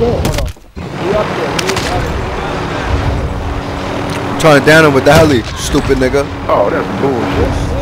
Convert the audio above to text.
shit. Hold on. We up there. We up there. I'm trying to down him with the heli, stupid nigga. Oh, that's bullshit.